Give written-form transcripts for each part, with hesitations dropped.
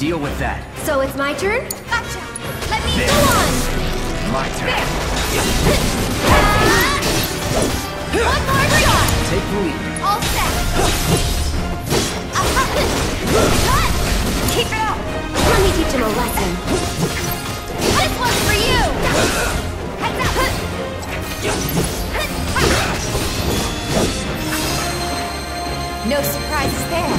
Deal with that. So it's my turn? Gotcha. Let me There. go on. My turn. One more shot. Take the lead. All set. Cut. Keep it up. Let me teach him a lesson. This one's for you. Heads up. No surprises there.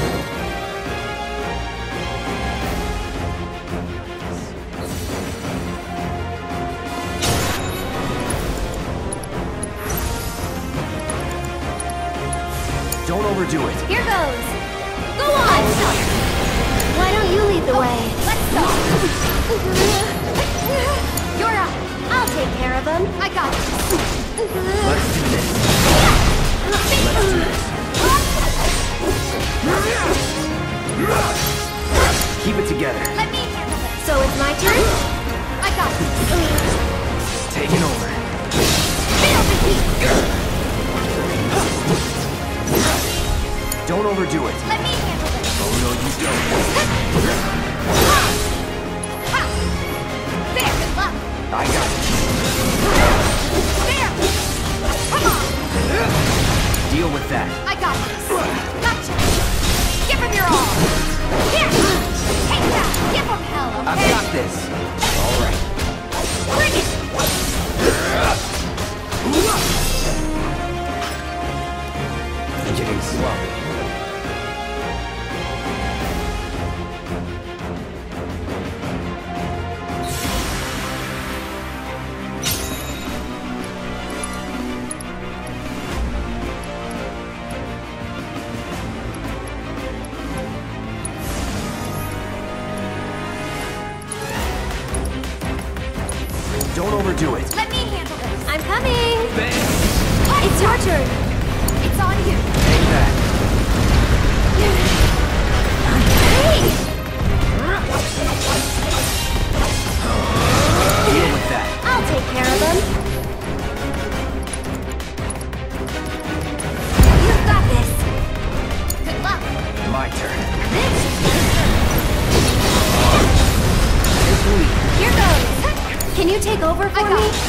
Don't overdo it. Here goes. Go on. Why don't you lead the way? Let's go. You're up. I'll take care of him. I got it. Let's do this. Let's do this. Keep it together. Let me handle this. So it's my turn? I got it. Taking over. Feel the heat. Don't overdo it. Let me handle this. Oh no, you don't. Ha! There, good luck. I got it. There. Come on. Deal with that. I got this. Gotcha. Give him your all. Here. Take that. Give him hell, okay? I've got this. All right. Bring it. Getting sloppy. Don't overdo it. Let me handle this. I'm coming. Bang! It's your turn. It's on you. Take that. Hey! Deal with that. I'll take care of him. You've got this. Good luck. My turn. This. Take the lead. Here goes. Can you take over for I got me? it.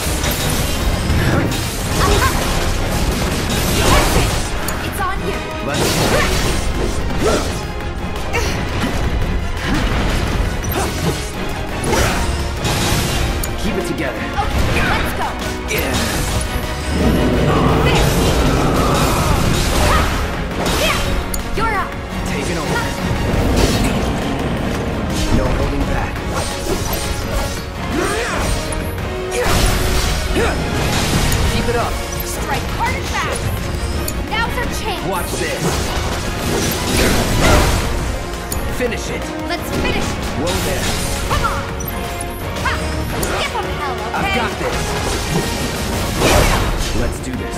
It's on you. Let's keep it together. Okay, let's go. Yeah. There. Here. You're up. Taking over. No holding back. Keep it up. Strike hard and fast. Now's our chance. Watch this. Finish it. Let's finish it. Whoa there. Come on. Ha. Give him hell, okay? I've got this. Give it up. Let's do this.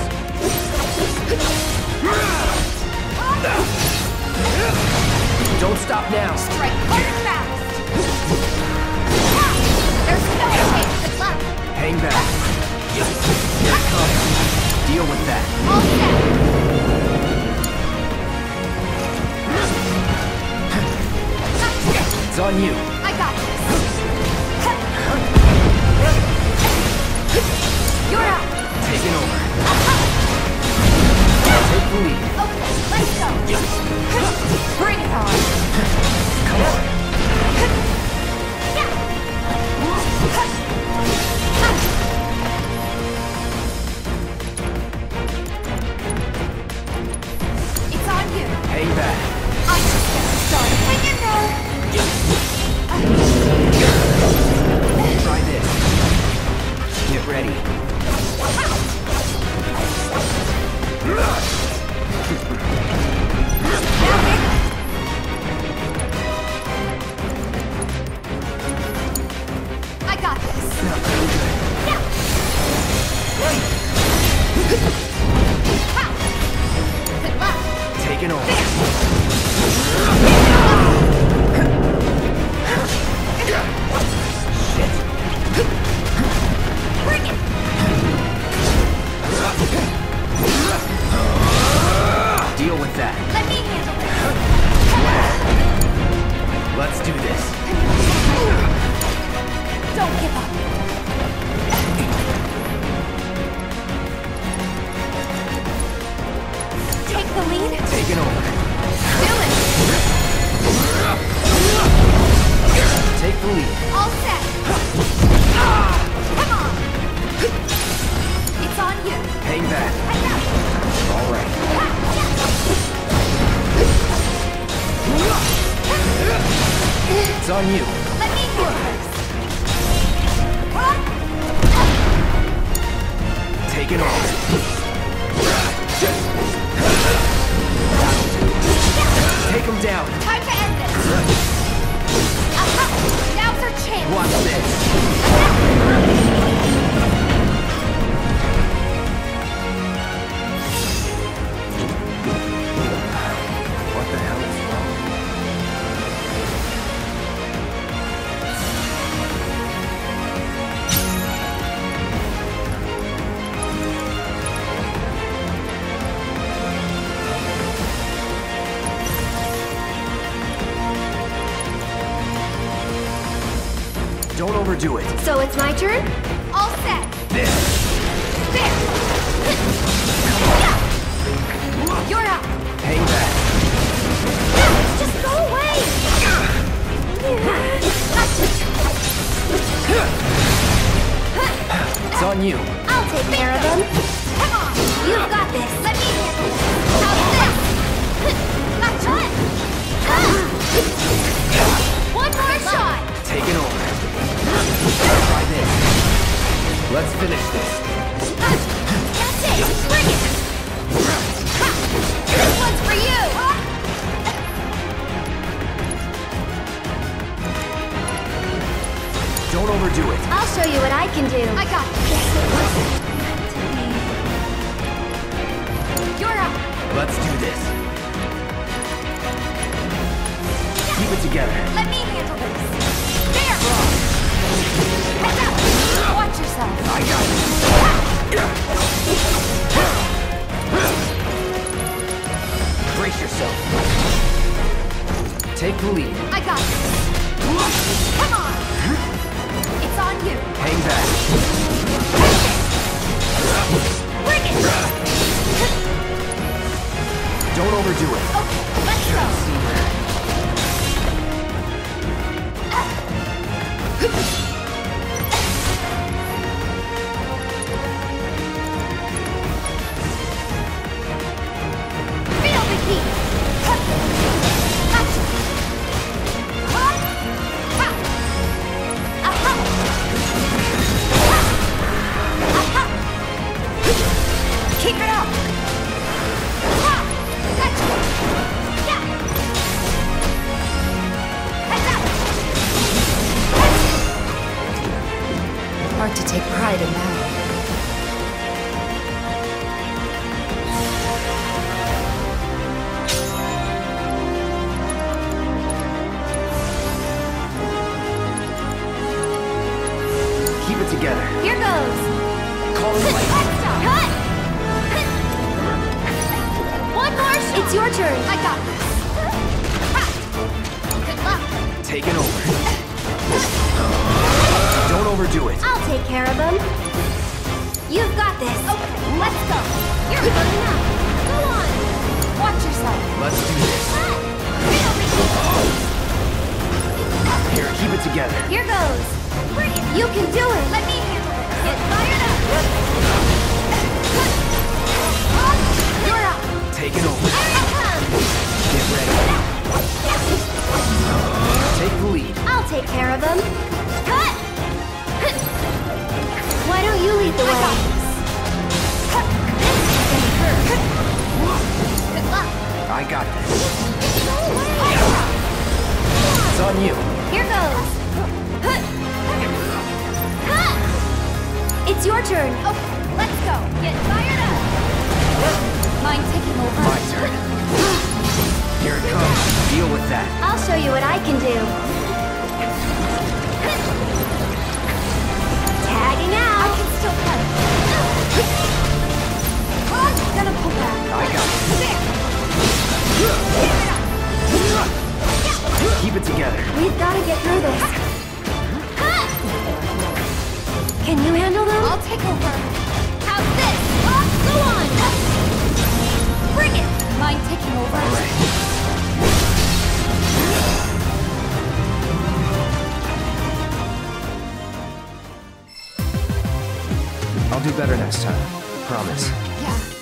Don't stop now. Strike hard and fast. Ha. There's no chance. Good luck. Hang back. Here it comes. Deal with that. All set. It's on you. I got this. You're up. Taking over. Take the lead. Okay, let's go. Bring it on. Come on. It's on you. Hang back. I'm just getting started. Hang in there. Try this. Get ready. I got this. Not very good. Yeah. Ha. Good luck. Taking over. Shit. Bring it. Deal with that. Let me handle it. Let's do this. give up. Take the lead. Taking over. Do it. Take the lead. All set. Come on. It's on you. Hang back. Head up. All right. It's on you. Let me do it first. Taking over. Take him down. Time to end this. Now's our chance. Watch this. What the hell is wrong? Don't overdo it. So it's my turn? All set. This. There. You're up. Hang back. Just go away. It's on you. I'll take care of them. Come on. You've got this. Let me handle this. How's this? Gotcha. One more shot. Taking over. Try this. Let's finish this. That's it. Bring it. Ha. This one's for you. Don't overdo it. I'll show you what I can do. I got this. You're up. Let's do this. Keep it together. Let me handle this. There. Heads up. Watch yourself. I got it. Brace yourself. Take the lead. I got this. Come on. It's on you. Hang back. Bring it. Don't overdo it. Okay, let's go. Feel the heat. Gotcha. Ha. Aha. Aha. Keep it up. Ha. Gotcha. Yeah. Heads up. Hard to take pride in that. Keep it together. Here goes. Call it like Cut. One more shot. It's your turn. I got this. Ha. Good luck. taking over. Don't overdo it. I'll take care of them. You've got this. Okay, let's go. You're good enough. Go on. Watch yourself. Let's do this. Here, keep it together. Here goes. Bring it. You can do it. Let me handle it. Get fired up. You're up. Taking over. Here it comes. Get ready. Take the lead. I'll take care of them. Cut. Why don't you lead the I way? got this. This is gonna hurt. Good luck. I got this. Go away. It's on you. Here goes. It's your turn. Okay, let's go. Get fired up. Mind taking over? My turn. Here it comes. Deal with that. I'll show you what I can do. Tagging I out. can still cut it. Gonna pull back. I got it. There. Give it up. Keep it together. We've got to get through this. Can you handle them? I'll take over. How's this? Go on! Bring it! Mind taking over? All right. I'll do better next time. Promise. Yeah.